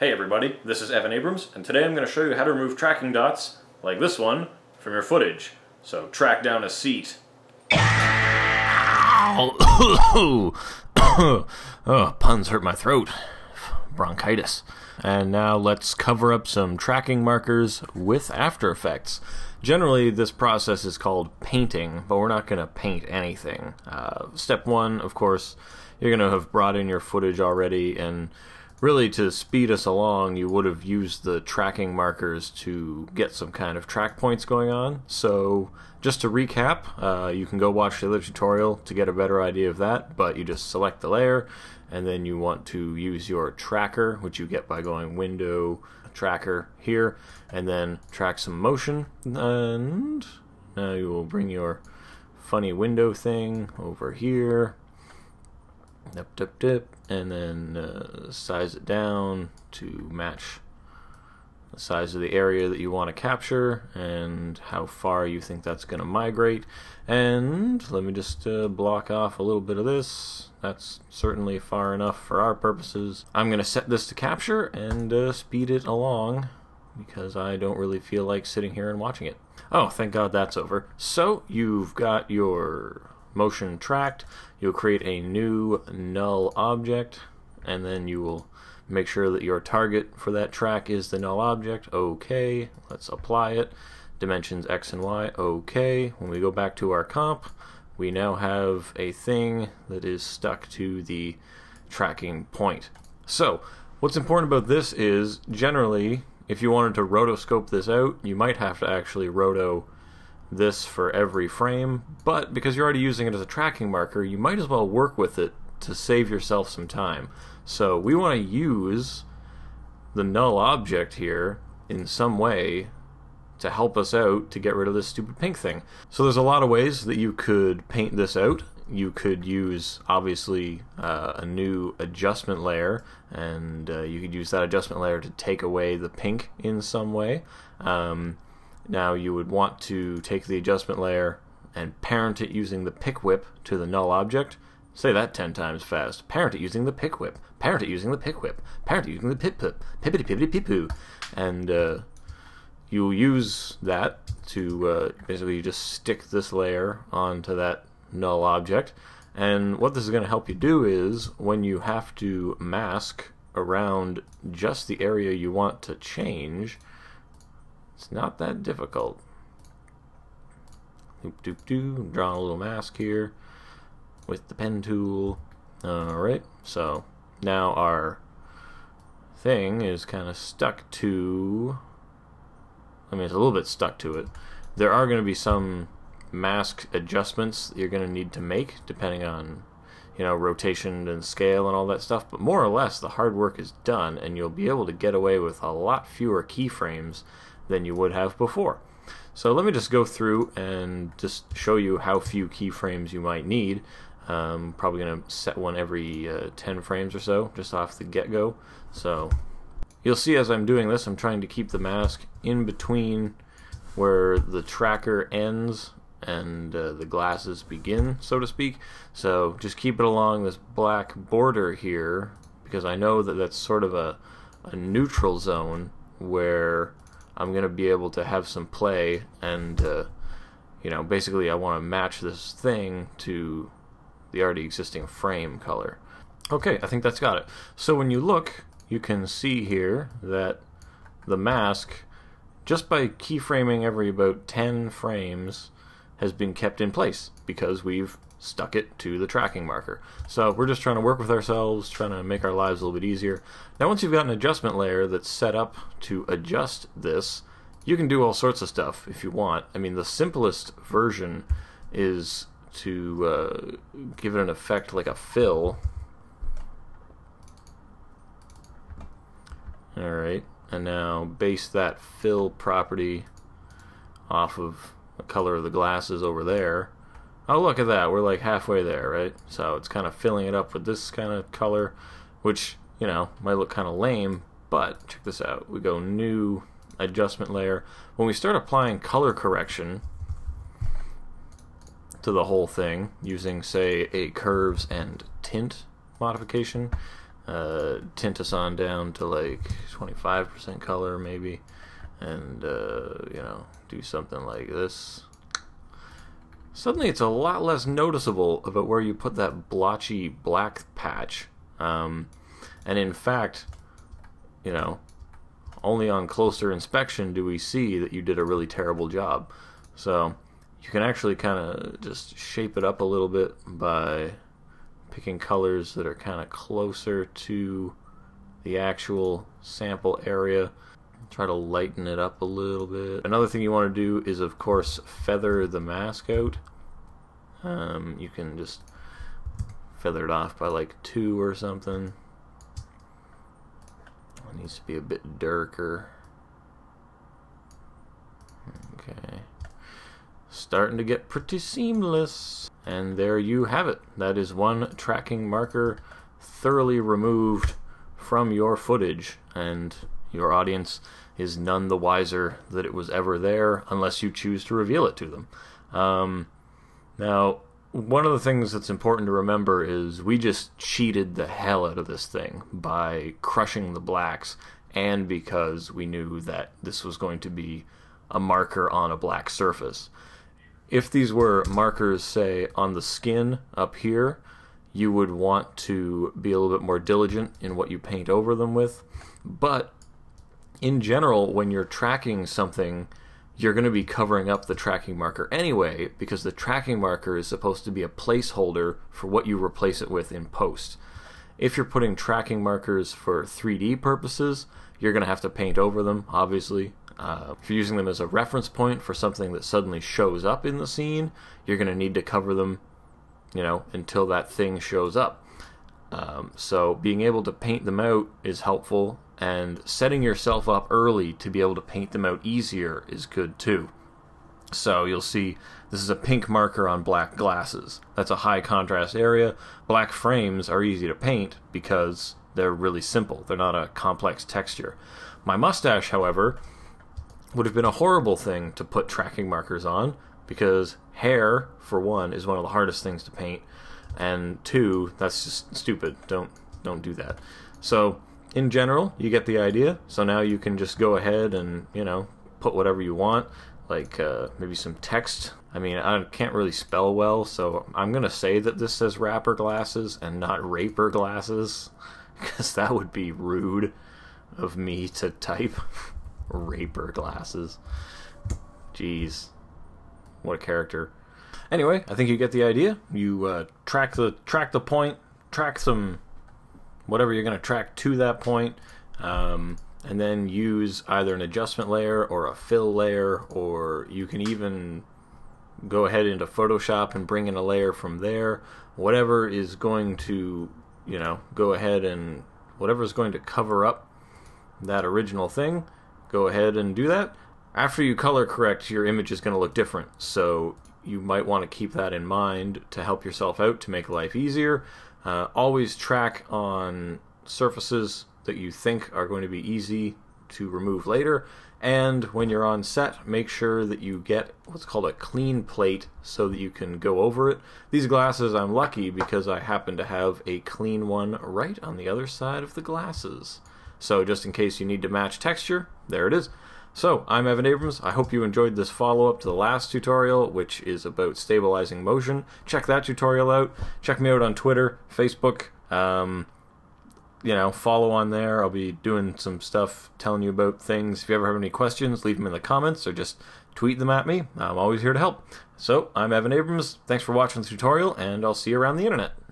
Hey everybody, this is ECAbrams, and today I'm going to show you how to remove tracking dots, like this one, from your footage. So track down a seat. Oh, puns hurt my throat. Bronchitis. And now let's cover up some tracking markers with After Effects. Generally, this process is called painting, but we're not going to paint anything. Step one, of course, you're going to have brought in your footage already, and really to speed us along, you would have used the tracking markers to get some kind of track points going on. So just to recap, you can go watch the other tutorial to get a better idea of that, but you just select the layer, and then you want to use your tracker, which you get by going Window, Tracker here, and then track some motion, and now you will bring your funny window thing over here. Dip, and then size it down to match the size of the area that you want to capture and how far you think that's going to migrate. And let me just block off a little bit of this. That's certainly far enough for our purposes. I'm going to set this to capture and speed it along because I don't really feel like sitting here and watching it. Oh, thank God that's over. So you've got your motion tracked. You'll create a new null object, and then you will make sure that your target for that track is the null object. Okay, let's apply it. Dimensions X and Y. Okay, when we go back to our comp, we now have a thing that is stuck to the tracking point. So what's important about this is, generally, if you wanted to rotoscope this out, you might have to actually roto this for every frame, but because you're already using it as a tracking marker, you might as well work with it to save yourself some time. So we want to use the null object here in some way to help us out to get rid of this stupid pink thing. So there's a lot of ways that you could paint this out. You could use, obviously, a new adjustment layer, and you could use that adjustment layer to take away the pink in some way. Now you would want to take the adjustment layer and parent it using the pick whip to the null object. Say that 10 times fast. Parent it using the pick whip. Parent it using the pick whip. Parent it using the pip pip. Pippity pippity pip-poo. And you'll use that to basically just stick this layer onto that null object. And what this is going to help you do is when you have to mask around just the area you want to change, it's not that difficult. Drawing a little mask here with the pen tool. Alright, so now our thing is kind of stuck to, I mean, it's a little bit stuck to it. There are going to be some mask adjustments that you're going to need to make depending on, you know, rotation and scale and all that stuff, but more or less the hard work is done, and you'll be able to get away with a lot fewer keyframes than you would have before. So let me just go through and just show you how few keyframes you might need. Probably going to set one every 10 frames or so, just off the get-go. So you'll see as I'm doing this, I'm trying to keep the mask in between where the tracker ends and the glasses begin, so to speak. So just keep it along this black border here, because I know that that's sort of a neutral zone where I'm going to be able to have some play, and you know, basically I want to match this thing to the already existing frame color. Okay, I think that's got it. So when you look, you can see here that the mask, just by keyframing every about 10 frames, has been kept in place because we've stuck it to the tracking marker. So we're just trying to work with ourselves, trying to make our lives a little bit easier. Now once you've got an adjustment layer that's set up to adjust this, you can do all sorts of stuff if you want. I mean, the simplest version is to give it an effect like a fill. Alright, and now base that fill property off of the color of the glasses over there. Oh, look at that, we're like halfway there, right? So it's kind of filling it up with this kind of color, which, you know, might look kind of lame, but check this out. We go new adjustment layer. When we start applying color correction to the whole thing using, say, a curves and tint modification, tint us on down to like 25% color maybe, and you know, do something like this. Suddenly it's a lot less noticeable about where you put that blotchy black patch. And in fact, you know, only on closer inspection do we see that you did a really terrible job. So you can actually kind of just shape it up a little bit by picking colors that are kind of closer to the actual sample area. Try to lighten it up a little bit. Another thing you want to do is, of course, feather the mask out. You can just feather it off by like 2 or something. It needs to be a bit darker. Okay. Starting to get pretty seamless. And there you have it. That is one tracking marker thoroughly removed from your footage, and your audience is none the wiser that it was ever there unless you choose to reveal it to them. Now, one of the things that's important to remember is we just cheated the hell out of this thing by crushing the blacks, and because we knew that this was going to be a marker on a black surface. If these were markers, say, on the skin up here, you would want to be a little bit more diligent in what you paint over them with. But in general, when you're tracking something, you're going to be covering up the tracking marker anyway, because the tracking marker is supposed to be a placeholder for what you replace it with in post. If you're putting tracking markers for 3D purposes, you're going to have to paint over them, obviously. If you're using them as a reference point for something that suddenly shows up in the scene, you're going to need to cover them, you know, until that thing shows up. So being able to paint them out is helpful, and setting yourself up early to be able to paint them out easier is good too. So you'll see this is a pink marker on black glasses. That's a high contrast area. Black frames are easy to paint because they're really simple. They're not a complex texture. My mustache, however, would have been a horrible thing to put tracking markers on, because hair, for one, is one of the hardest things to paint, and 2, that's just stupid. Don't do that. So in general, you get the idea. So now you can just go ahead and, you know, put whatever you want, like maybe some text. I mean, I can't really spell well, so I'm gonna say that this says rapper glasses and not raper glasses, because that would be rude of me to type. Raper glasses. Jeez. What a character. Anyway, I think you get the idea. You track the point, track some whatever you're going to track to that point, and then use either an adjustment layer or a fill layer, or you can even go ahead into Photoshop and bring in a layer from there. Whatever is going to, you know, go ahead and whatever is going to cover up that original thing, go ahead and do that. After you color correct, your image is going to look different, so you might want to keep that in mind to help yourself out, to make life easier. Always track on surfaces that you think are going to be easy to remove later, and when you're on set, make sure that you get what's called a clean plate so that you can go over it. These glasses, I'm lucky because I happen to have a clean one right on the other side of the glasses. So just in case you need to match texture, there it is. So, I'm Evan Abrams. I hope you enjoyed this follow-up to the last tutorial, which is about stabilizing motion. Check that tutorial out. Check me out on Twitter, Facebook. You know, follow on there. I'll be doing some stuff telling you about things. If you ever have any questions, leave them in the comments or just tweet them at me. I'm always here to help. So, I'm Evan Abrams. Thanks for watching the tutorial, and I'll see you around the internet.